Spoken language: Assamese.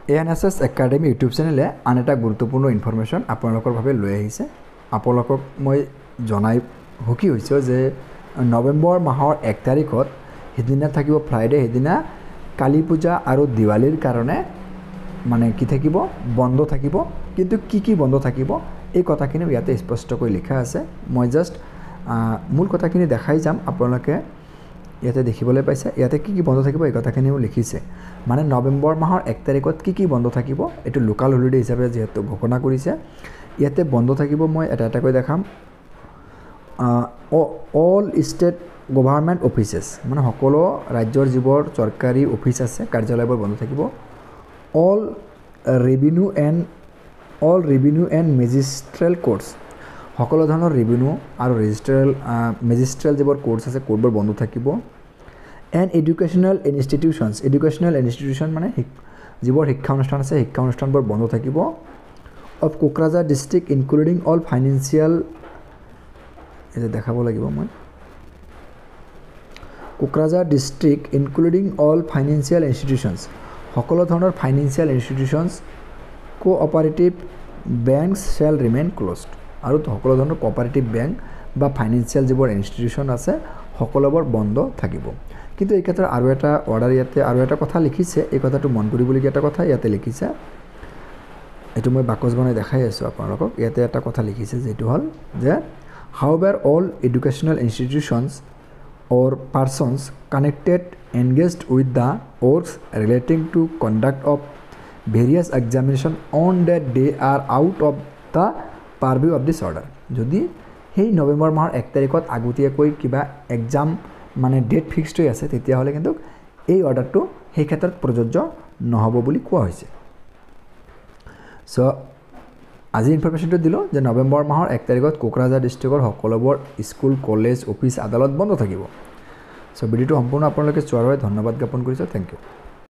ANSS একাডেমি ইউটিউব চেনেলে আন এটা গুৰুত্বপূৰ্ণ ইনফৰমেশ্যন আপোনালোকৰ বাবে লৈ আহিছে। আপোনালোকক মই জনাই সুখী হৈছোঁ যে নৱেম্বৰ মাহৰ 1 তাৰিখত সেইদিনা থাকিব ফ্ৰাইডে, সেইদিনা কালী পূজা আৰু দিৱালীৰ কাৰণে মানে কি থাকিব, বন্ধ থাকিব। কিন্তু কি বন্ধ থাকিব এই কথাখিনি ইয়াতে স্পষ্টকৈ লিখা আছে। মই জাষ্ট মূল কথাখিনি দেখাই যাম। আপোনালোকে ইয়াতে দেখিবলৈ পাইছে, ইয়াতে কি বন্ধ থাকিব এই কথাখিনিও লিখিছে। মানে নৱেম্বৰ মাহৰ 1 তাৰিখত কি বন্ধ থাকিব, এইটো লোকাল হলিডে হিচাপে যিহেতু ঘোষণা কৰিছে, ইয়াতে বন্ধ থাকিব। মই এটা এটাকৈ দেখাম। অল ষ্টেট গভৰ্ণমেণ্ট অফিচেছ, মানে সকলো ৰাজ্যৰ যিবোৰ চৰকাৰী অফিচ আছে, কাৰ্যালয়বোৰ বন্ধ থাকিব। All revenue and magisterial courts, সকলো ধৰণৰ ৰেভিনিউ আৰু মেজিষ্ট্ৰেল যিবোৰ কোৰ্টছ আছে, কোৰ্টবোৰ বন্ধ থাকিব। এণ্ড এডুকেশ্যনেল ইনষ্টিটিউশ্যন মানে যিবোৰ শিক্ষা অনুষ্ঠান আছে, শিক্ষা অনুষ্ঠানবোৰ বন্ধ থাকিব। Of Kokrajhar district including all financial, এই দেখাব লাগিব মই, Kokrajhar district including all financial institutions, সকলো ধৰণৰ financial institutions, cooperative banks shall remain closed, আৰু সকলো ধৰণৰ কোঅপাৰেটিভ বেংক বা ফাইনেন্সিয়েল যিবোৰ ইনষ্টিটিউশ্যন আছে সকলোবোৰ বন্ধ থাকিব। কিন্তু এই ক্ষেত্ৰত আৰু এটা অৰ্ডাৰ, ইয়াতে আৰু এটা কথা লিখিছে, এই কথাটো মন কৰিবলগীয়া এটা কথা ইয়াতে লিখিছে। এইটো মই বাকচ বনাই দেখাই আছোঁ আপোনালোকক। ইয়াতে এটা কথা লিখিছে যিটো হ'ল যে however all educational institutions or persons connected engaged with the works relating to conduct of various examination on that day are out of the purview of this order. যদি সেই নৱেম্বৰ মাহৰ 1 তাৰিখত আগতীয়াকৈ কিবা এক্সাম মানে ডেট ফিক্সড হৈ আছে, তেতিয়াহ'লে কিন্তু এই অৰ্ডাৰটো সেই ক্ষেত্ৰত প্ৰযোজ্য নহ'ব বুলি কোৱা হৈছে। চ' আজি ইনফৰমেশ্যনটো দিলোঁ যে নৱেম্বৰ মাহৰ 1 তাৰিখত কোকৰাঝাৰ ডিষ্ট্ৰিক্টৰ সকলোবোৰ স্কুল, কলেজ, অফিচ, আদালত বন্ধ থাকিব। চ' ভিডিঅ'টো সম্পূৰ্ণ আপোনালোকে চোৱাৰ বাবে ধন্যবাদ জ্ঞাপন কৰিছোঁ। Thank U.